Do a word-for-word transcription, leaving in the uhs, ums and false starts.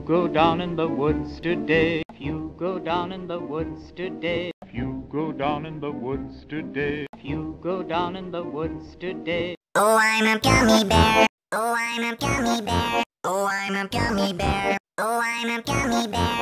you go down in the woods today, if you go down in the woods today, if you go down in the woods today, if you go down in the woods today. Oh, I'm a gummy bear. Oh, I'm a gummy bear. Oh, I'm a gummy bear. Oh, I'm a gummy bear.